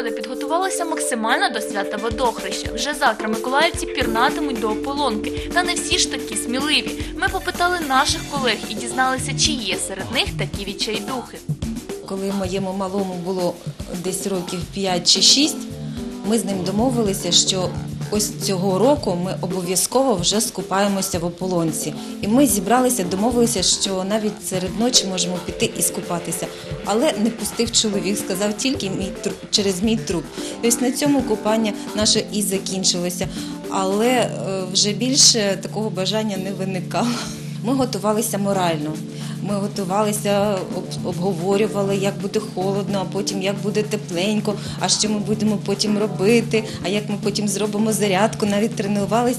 пригоди підготувалися максимально до свята Водохреща. Вже завтра миколаївці пірнатимуть до ополонки. Та не всі ж такі сміливі. Ми попитали наших колег і дізналися, чи є серед них такі відчайдухи. Коли моєму малому було десь років 5 чи 6, ми з ним домовилися, що ось цього року ми обов'язково вже скупаємося в ополонці. І ми зібралися, домовилися, що навіть серед ночі можемо піти і скупатися. Але не пустив чоловік, сказав тільки через мій труп. І ось на цьому купання наше і закінчилося. Але вже більше такого бажання не виникало. Ми готувалися морально. Ми готувалися, обговорювали, як буде холодно, а потім як буде тепленько, а що ми будемо потім робити, а як ми потім зробимо зарядку, навіть тренувалися.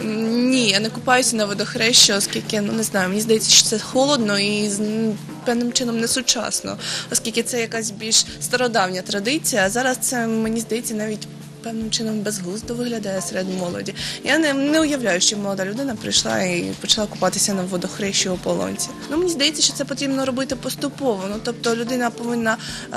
Ні, я не купаюся на Водохрещі, оскільки, не знаю, мені здається, що це холодно і певним чином не сучасно, оскільки це якась більш стародавня традиція, а зараз це, мені здається, навіть певним чином безглуздо виглядає серед молоді. Я не уявляю, що молода людина прийшла і почала купатися на Водохрещі у ополонці. Мені здається, що це потрібно робити поступово. Тобто людина повинна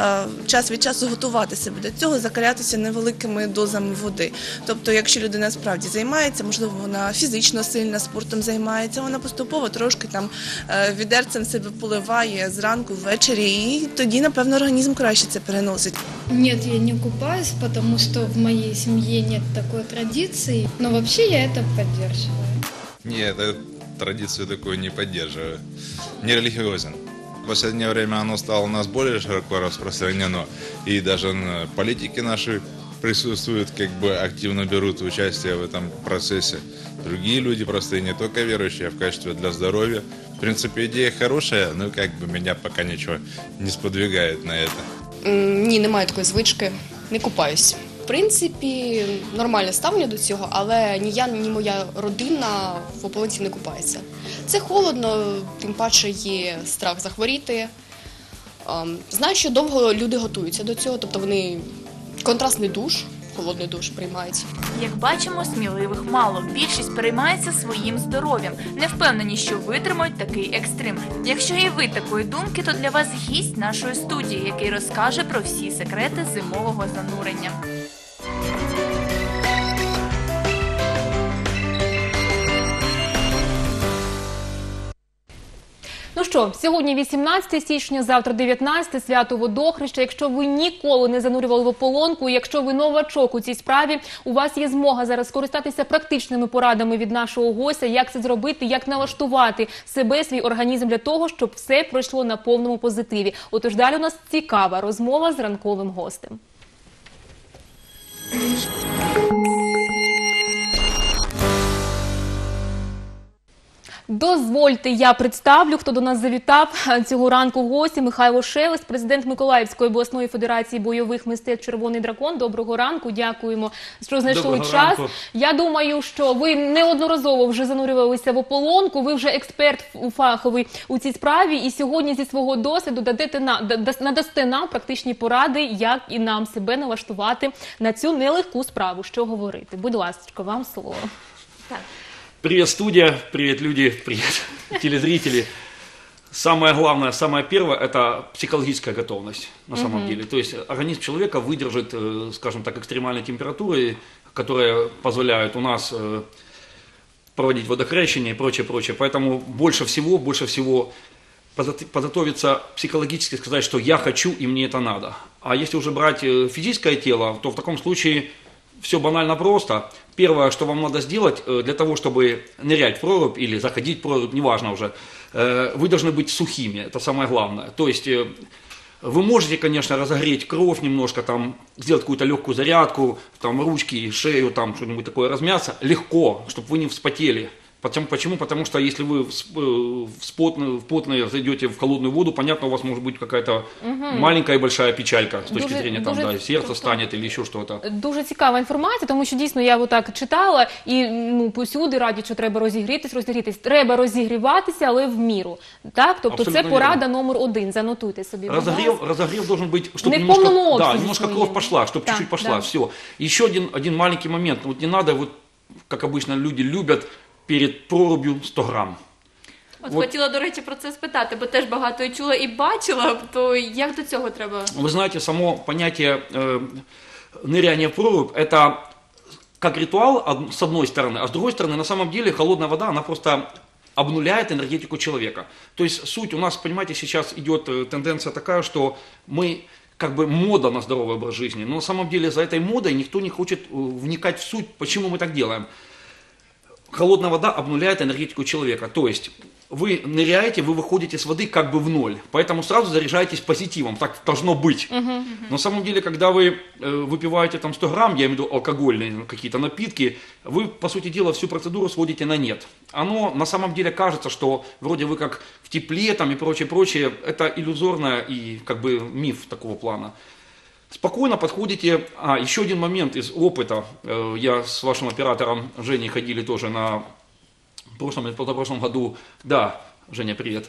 час від часу готувати себе до цього, закалятися невеликими дозами води. Тобто, якщо людина справді займається, можливо, вона фізично сильна, спортом займається, вона поступово трошки там відерцем себе поливає зранку, ввечері, і тоді, напевно, організм краще це переносить. Нет, я не купаюсь, потому что в моей семье нет такой традиции, но вообще я это поддерживаю. Нет, традицию такую не поддерживаю. Не религиозен. В последнее время оно стало у нас более широко распространено, и даже политики наши присутствуют, активно берут участие в этом процессе. Другие люди простые, не только верующие, а в качестве для здоровья. В принципе, идея хорошая, но меня пока ничего не сподвигает на это. Ні, немає такої звички, не купаюсь. В принципі, нормальне ставлення до цього, але ні я, ні моя родина в ополонці не купається. Це холодно, тим паче є страх захворіти. Знаю, що довго люди готуються до цього, тобто вони контрастний душ, холодний душ приймають. Як бачимо, сміливих мало. Більшість переймається своїм здоров'ям. Не впевнені, що витримають такий екстрим. Якщо і ви такої думки, то для вас гість нашої студії, який розкаже про всі секрети зимового занурення. Ну що, сьогодні 18 січня, завтра 19, свято Водохреща. Якщо ви ніколи не занурювали в ополонку, якщо ви новачок у цій справі, у вас є змога зараз скористатися практичними порадами від нашого гостя, як це зробити, як налаштувати себе, свій організм для того, щоб все пройшло на повному позитиві. Отож, далі у нас цікава розмова з ранковим гостем. Дозвольте, я представлю, хто до нас завітав цього ранку гості. Михайло Шелест, президент Миколаївської обласної федерації бойових мистецтв «Червоний дракон». Доброго ранку, дякуємо, що знайшли час. Я думаю, що ви неодноразово вже занурювалися в ополонку, ви вже експерт фаховий у цій справі, і сьогодні зі свого досвіду надасте нам практичні поради, як і нам себе налаштувати на цю нелегку справу. Що говорити? Будь ласка, вам слово. Так. Привет, студия, привет, люди, привет, телезрители. Самое главное, самое первое – это психологическая готовность на самом деле. То есть организм человека выдержит, скажем так, экстремальные температуры, которые позволяют у нас проводить водохрещение и прочее, прочее. Поэтому больше всего подготовиться психологически, сказать, что я хочу и мне это надо. А если уже брать физическое тело, то в таком случае все банально просто. Первое, что вам надо сделать для того, чтобы нырять в прорубь или заходить в прорубь, неважно уже, вы должны быть сухими, это самое главное. То есть вы можете, конечно, разогреть кровь немножко, там, сделать какую-то легкую зарядку, там, ручки, шею, там, что-нибудь такое размяться, легко, чтобы вы не вспотели. Почему? Потому что если вы в потное зайдете в холодную воду, понятно, у вас может быть какая-то маленькая и большая печалька с точки зрения там, да, сердце станет или еще что-то. Дуже цікава інформація, тому що дійсно я отак читала і посюди радять, що треба розігрітись. Треба розігріватися, але в міру. Так? Тобто абсолютно це порада номер 1. Занотуйте собі. Разогрев должен быть, чтобы немножко кровь пошла, чтобы чуть-чуть пошла. Все. Еще один маленький момент. Вот не надо, вот, как обычно люди любят, перед прорубью 100 грам. Хотіла, до речі, про це спитати, бо теж багато і чула, і бачила, то як до цього треба? Ви знаєте, само поняття ныряние в прорубь – это как ритуал с одной стороны, а с другой стороны, на самом деле, холодная вода, она просто обнуляет энергетику человека. То есть суть у нас, понимаете, сейчас идет тенденция такая, что мы как бы мода на здоровый образ жизни, но на самом деле за этой модой никто не хочет вникать в суть, почему мы так делаем. Холодная вода обнуляет энергетику человека, то есть вы ныряете, вы выходите с воды как бы в ноль, поэтому сразу заряжаетесь позитивом, так должно быть. Но на самом деле, когда вы выпиваете там 100 грамм, я имею в виду алкогольные какие-то напитки, вы, по сути дела, всю процедуру сводите на нет. Оно на самом деле кажется, что вроде вы как в тепле там и прочее, это иллюзорно и как бы миф такого плана. Спокойно подходите. Еще один момент из опыта. Я с вашим оператором Женей ходили тоже на прошлом или позапрошлом году. Да, Женя, привет.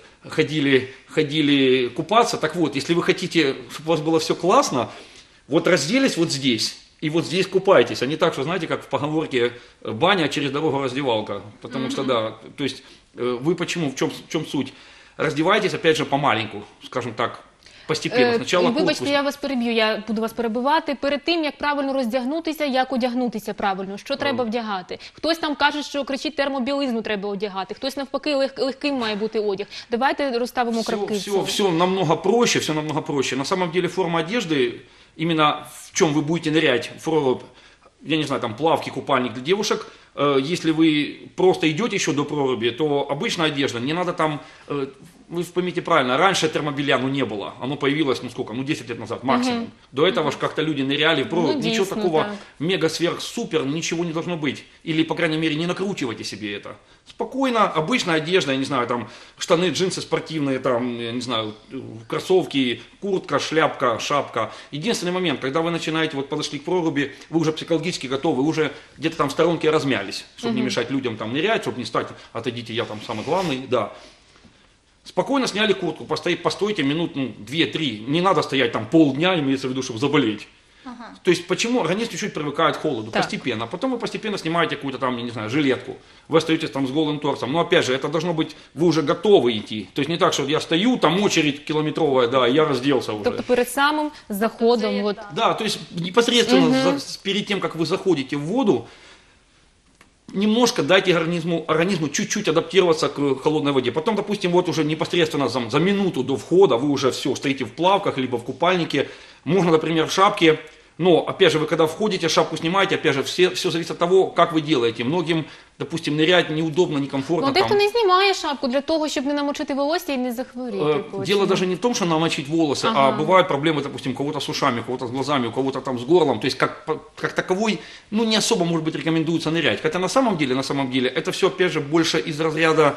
Ходили купаться. Так вот, если вы хотите, чтобы у вас было все классно, вот разделись вот здесь. И вот здесь купайтесь, а не так, что, знаете, как в поговорке баня, через дорогу раздевалка. Потому что, да, то есть вы почему, в чем суть? Раздевайтесь, опять же, помаленьку, скажем так. Постепенно. Спочатку Вибачте, я вас переб'ю, я буду вас перебивати. Перед тим, як правильно роздягнутися, як одягнутися правильно, що треба вдягати? Хтось там каже, що кричить, термобілизну треба одягати, хтось навпаки, легким має бути одяг. Давайте розставимо крапки. Все намного проще. На самом деле форма одежды, именно в чем вы будете нырять, я не знаю, там плавки, купальник для девушек, если вы просто идете еще до проруби, то обычная одежда, не надо там, вы поймите правильно, раньше термобелья не было, оно появилось, 10 лет назад максимум. До этого же как-то люди ныряли в прорубь, ничего такого мега-сверх-супер, ничего не должно быть. Или, по крайней мере, не накручивайте себе это. Спокойно, обычная одежда, я не знаю, там штаны, джинсы спортивные, там, я не знаю, кроссовки, куртка, шляпка, шапка. Единственный момент, когда вы начинаете, вот подошли к проруби, вы уже психологически готовы, вы уже где-то там в сторонке размялись, чтобы не мешать людям там нырять, чтобы не стать, отойдите, я там самый главный, да. Спокойно сняли куртку, постойте минут 2-3, не надо стоять там полдня, имеется в виду, чтобы заболеть. То есть почему организм чуть-чуть привыкает к холоду, постепенно. Потом вы постепенно снимаете какую-то там, я не знаю, жилетку, вы остаетесь там с голым торсом. Но опять же, это должно быть, вы уже готовы идти. То есть не так, что я стою, там очередь километровая, да, я разделся уже. Тобто перед самым заходом. Вот. Да, то есть непосредственно перед тем, как вы заходите в воду, немножко дайте организму чуть-чуть адаптироваться к холодной воде. Потом, допустим, вот уже непосредственно за минуту до входа вы уже все, стоите в плавках, либо в купальнике. Можно, например, в шапке. Но, опять же, вы когда входите, шапку снимаете, опять же, все зависит от того, как вы делаете. Многим, допустим, нырять неудобно, некомфортно. Ну, дехто не знімає шапку для того, щоб не намочити волосся і не захворіти. Дело даже не в том, что намочить волосы, а бывают проблемы, допустим, у кого-то с ушами, у кого-то с глазами, у кого-то там с горлом. То есть, как таковой, не особо, может быть, рекомендуется нырять. Хотя на самом деле, это все, опять же, больше из разряда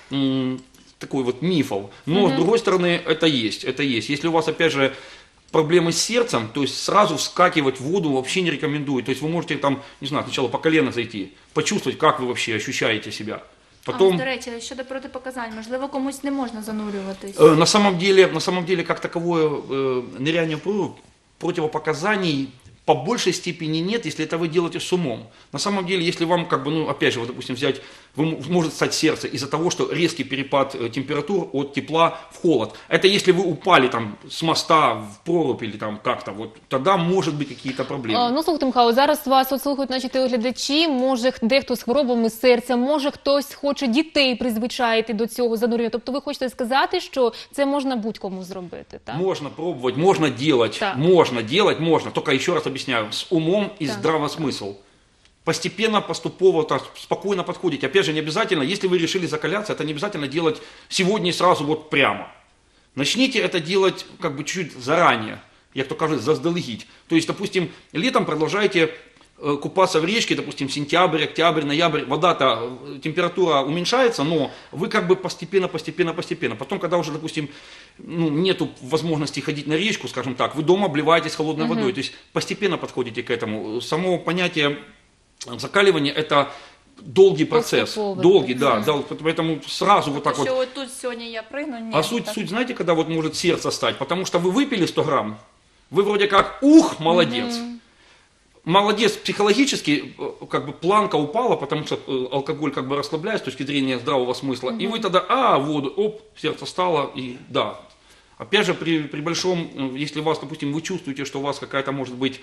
такой вот мифов. Но, с другой стороны, это есть. Если у вас, опять же, проблемы с сердцем, то есть сразу вскакивать в воду вообще не рекомендую. То есть вы можете там, не знаю, сначала по колено зайти, почувствовать, как вы вообще ощущаете себя. Потом... До речі, щодо протипоказань, можливо, комусь не можна занурюватись? На самом деле, как таковое ныряние в прорубь, противопоказаний по большей степени нет, если это вы делаете с умом. На самом деле, если вам, опять же, вот, допустим, взять, может стать сердце из-за того, что резкий перепад температур от тепла в холод. Это если вы упали там с моста в прорубь или там как-то, вот тогда может быть какие-то проблемы. Слухайте, Михайло, зараз вас слухають наші телеглядачі, може дехто з хворобами серця, може хтось хоче дітей призвичаїти до цього занурення. Тобто ви хочете сказати, що це можна будь-кому зробити, так? Можно пробовать, можно делать, можно. Только еще раз объясняю, с умом и здравый смысл. Постепенно, поступово, так, спокойно подходите. Опять же, не обязательно, если вы решили закаляться, это не обязательно делать сегодня и сразу вот прямо. Начните это делать как бы чуть-чуть заранее, як то кажуть, заздалегідь. То есть, допустим, летом продолжаете купаться в речке, допустим, сентябрь, октябрь, ноябрь, вода-то, температура уменьшается, но вы как бы постепенно. Потом, когда уже, допустим, нету возможности ходить на речку, скажем так, вы дома обливаетесь холодной водой, то есть постепенно подходите к этому. Само понятие закаливания – это долгий процесс, да, поэтому сразу вот так вот. Что тут сегодня я прыгну? Нет, а суть, знаете, когда вот может сердце стать, потому что вы выпили 100 грамм, вы вроде как, молодец. Молодец, психологически как бы планка упала, потому что алкоголь как бы расслабляет с точки зрения здравого смысла. И вы тогда, воду, сердце стало, и да. Опять же, при большом, если у вас, допустим, вы чувствуете, что у вас какая-то может быть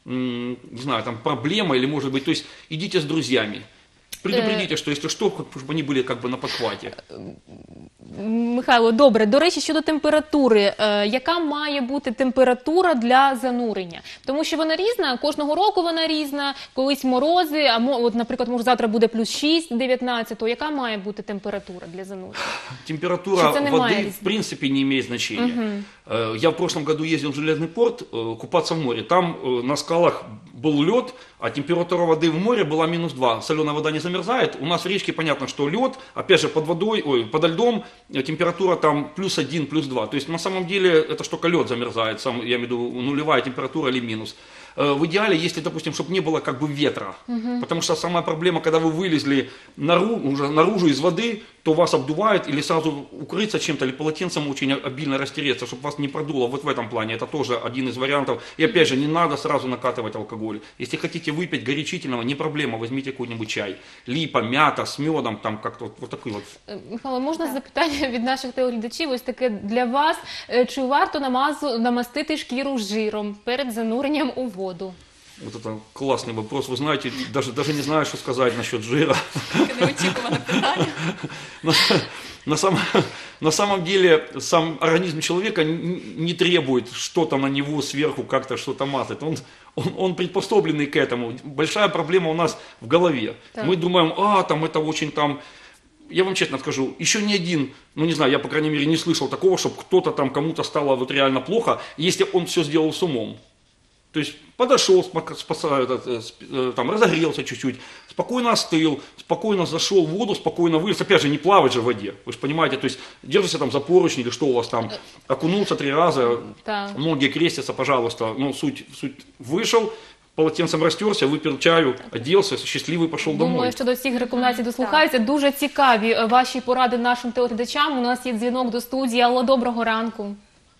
не знаю, там проблема или может быть, то есть идите с друзьями. Предупредите, что если что, чтобы они были как бы на подхваті. Михайло, добре. До речі, щодо температури. Яка має бути температура для занурення? Тому що вона різна, кожного року вона різна, колись морози, от, наприклад, може завтра буде плюс 6, 19, то яка має бути температура для занурення? Температура воды в принципе не имеет значения. Я в прошлом году ездил в Железный порт купаться в море. Там на скалах был лед, а температура воды в море была -2. Соленая вода не замерзает. У нас в речке понятно, что лед, опять же, подо льдом температура там +1, +2. То есть на самом деле это ж только лед замерзает, я имею в виду нулевая температура или минус. В идеале, если, допустим, чтобы не было как бы ветра. Потому что самая проблема, когда вы вылезли уже наружу из воды, то вас обдувает, или сразу укрыться чем-то, или полотенцем очень обильно растереться, чтобы вас не продуло. Вот в этом плане это тоже один из вариантов. И опять же, не надо сразу накатывать алкоголь. Если хотите выпить горячительного, не проблема, возьмите какой-нибудь чай. Липа, мята с медом, там как-то вот такой вот. Михайло, можна запитання від наших телеглядачів, ось таке для вас. Чи варто намастити шкіру жиром перед зануренням у воду? Вот это классный вопрос. Вы знаете, даже не знаю, что сказать насчет жира. На самом деле, сам организм человека не требует что-то на него сверху, как-то что-то мазать. Он приспособленный к этому. Большая проблема у нас в голове. Так. Мы думаем, там это очень там... Я вам честно скажу, еще ни один, ну не знаю, я по крайней мере не слышал такого, чтобы кто-то там кому-то стало вот реально плохо, если он все сделал с умом. То есть подошел, там, разогрелся чуть-чуть, спокойно остыл, спокойно зашел в воду, спокойно вылез. Опять же, не плавать же в воде, вы же понимаете, то есть держишься там за поручни или что у вас там, окунулся 3 раза, да. Многие крестятся, пожалуйста, ну суть вышел, полотенцем растерся, випив чаю, оделся, щасливий пішов домой. Думаю, що до всіх рекомендацій дослухаються. Дуже цікаві ваші поради нашим телеглядачам. У нас є дзвінок до студії. Алло, доброго ранку.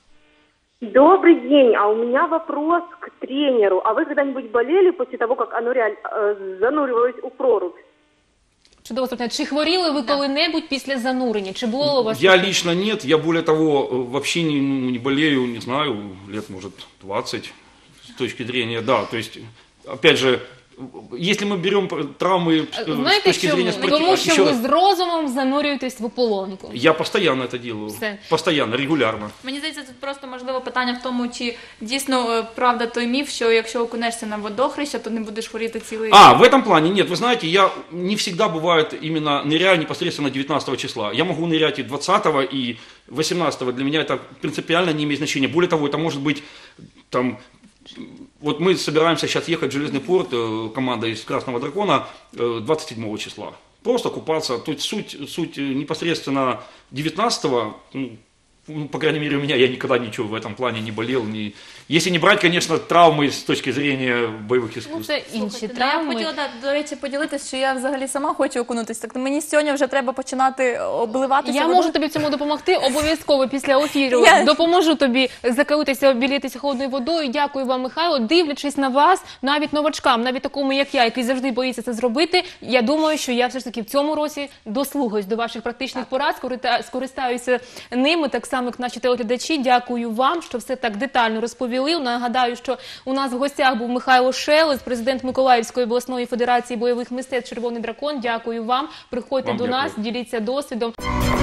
Добрый день, а у меня вопрос к тренеру. А вы когда-нибудь болели после того, как оно зануривалось у прорубь? Чудово, чи хворіли ви коли-небудь після занурення? Чи було у вас? Я лично нет, я более того вообще не болею, не знаю, лет может 20 с точки зрения, да, то есть, опять же, если мы берем травмы с точки зрения спортивного... Тому що ви з розумом занурюєтесь в ополонку. Я постоянно это делаю. Постоянно, регулярно. Мені здається, тут просто можливо питання в тому, чи дійсно правда той міф, що якщо окунешся на водохреща, то не будеш хворіти цілий рік. В этом плане нет. Вы знаете, я не всегда бывает именно ныряю непосредственно 19 числа. Я могу нырять и 20 и 18. Для меня это принципиально не имеет значения. Более того, это может быть там... Вот мы собираемся сейчас ехать в Железный порт, команда из Красного Дракона, 27 числа. Просто купаться. То есть суть непосредственно 19-го, ну, по крайней мере, у меня, я никогда ничего в этом плане не болел. Если не брать, конечно, травмы з точки зрения бойових іскусств. Це інші травми. Я хотіла, до речі, поділитися, що я взагалі сама хочу окунутися. Так мені сьогодні вже треба починати обливатися. Я можу тобі в цьому допомогти. Обов'язково після ефіру допоможу тобі закалитися, обілітися холодною водою. Дякую вам, Михайло. Дивлячись на вас, навіть новачкам, навіть такому, як я, який завжди боїться це зробити, я думаю, що я все ж таки в цьому році дослухаюсь до ваших практичних порад, скористаюся ними, так само, як наші телеглядачі. Дякую вам, що все так детально розповіли. Нагадаю, що у нас в гостях був Михайло Шелест, президент Миколаївської обласної федерації бойових мистецтв «Червоний дракон». Дякую вам. Приходьте до нас, діліться досвідом.